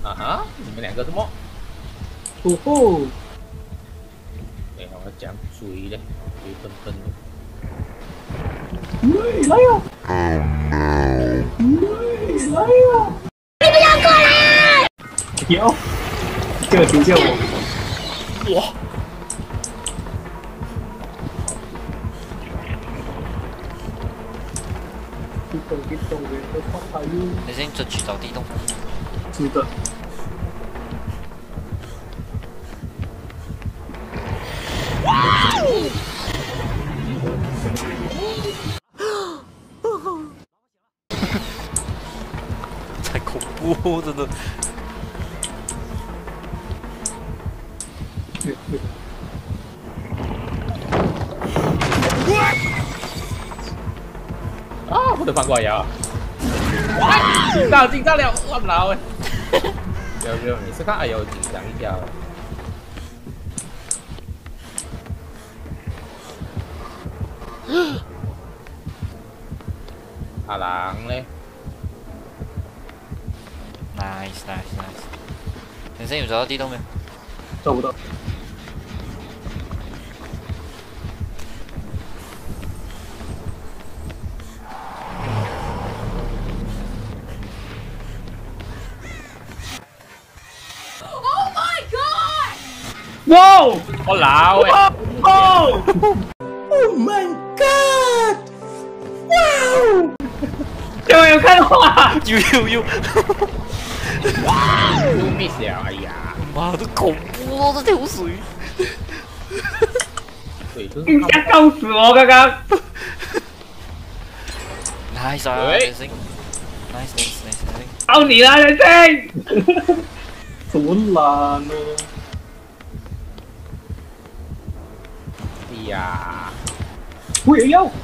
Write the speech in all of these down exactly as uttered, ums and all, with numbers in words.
啊哈，你们两个什么？ 呼呼！ 哎，我讲追嘞，追笨笨的。 喂，来呀！喂，来呀！你不要过来！有，这个救救我！ 哇！ 地洞地洞人都跑跑哟！ 你先争取找地洞。 是的。 太恐怖，真的。 啊！我的翻过来呀！哇！紧张紧张了，我唔老诶！不要不要，你是看哎呦紧张一下。阿郎咧 ？Nice nice nice。你先有找到地洞没有？ 找不到。哇！ 我老诶！ 哦 ！Oh my god！ 哇哦！有没有看到啊？ 有有有！ 哇！又 miss 了，哎呀！ 妈的，恐怖哦，这条水！ 对，就是你想搞死我刚刚 ！Nice 啊，人生 ！Nice nice nice nice！ 到你了，人生！怎么烂呢？ 哎呀！ 我也要。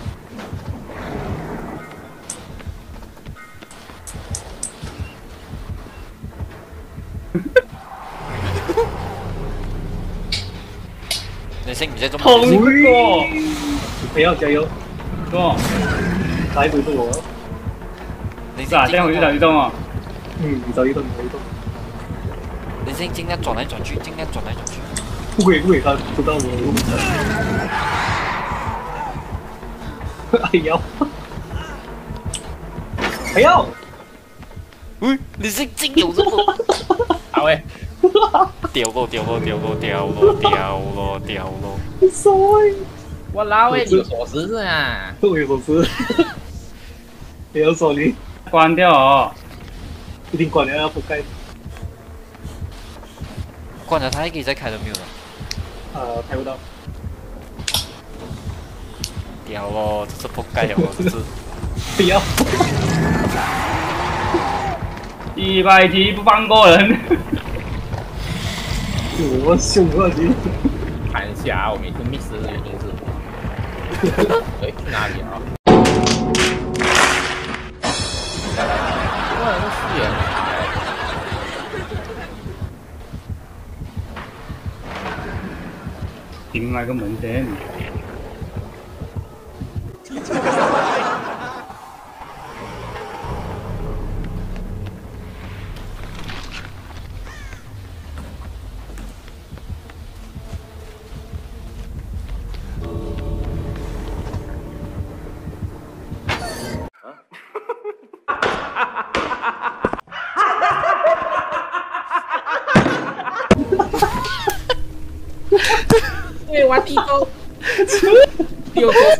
人生你在中痛过，不要加油，哥，来回是我。是啊，这样回去找移动啊。嗯，你找移动，你找移动。 人生尽量转来转去，尽量转来转去。 不可以，不可以，他知道我。哎呀！哎呀！ 喂，你是真有这么？ 好诶！ 掉落掉落掉落掉落掉落掉落！ sorry， 我老诶，你有锁匙是啊？ 我有锁匙。不要说你关掉哦，一定关掉要覆盖。 关了它还可以再开的没有了？ 呃，开不到。 掉咯，这是覆盖了，这是。 不要。一百题不放过人。我凶过去。 看一下，我每次 miss 的原因是，哎，去哪里啊？哇，这视野很好哎。 另外一个门先。 对，玩地洞，丢